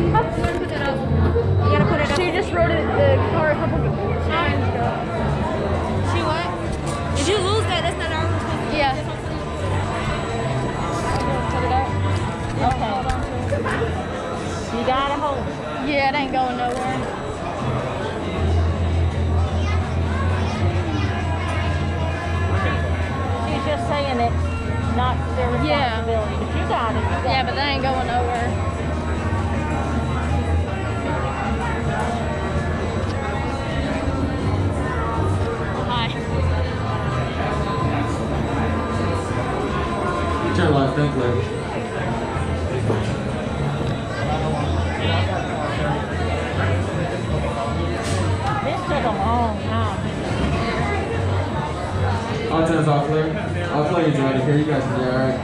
She just rode it the car a couple times ago. She what? If you lose that, that's not our responsibility. Yeah. Put it up. Okay. You gotta hold it. Yeah, it ain't going nowhere. She's just saying it's not their responsibility. But you got it. Yeah, but that ain't going nowhere. Turn left, then clear. This took a long time. All 10's all clear. All clear, you drive it here. You guys can do it, alright.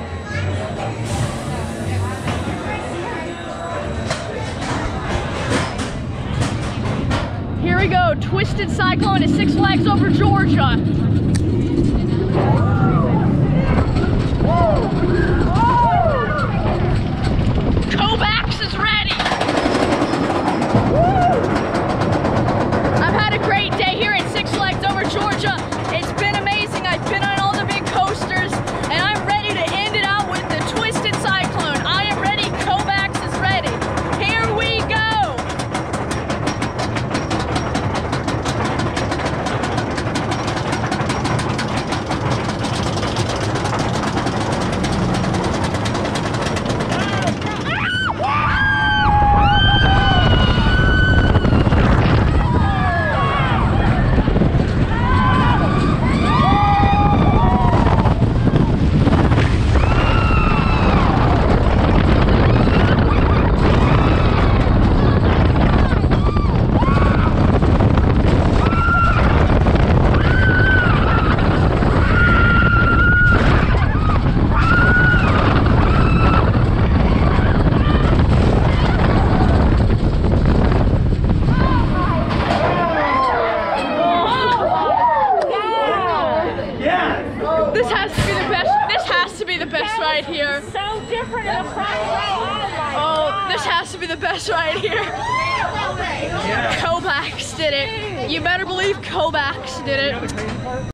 Here we go. Twisted Cyclone at Six Flags Over Georgia. Kovacs is ready. I've had a great day here at Six Flags Over Georgia. It's been amazing. I've been on all the big coasters, and I'm ready to end it out with the Twisted Cyclone. I am ready. Kovacs is ready. Here we go. This has to be the best. This has to be the best right here. So different in the front row. Oh, this has to be the best right here. Kovacs did it. You better believe Kovacs did it.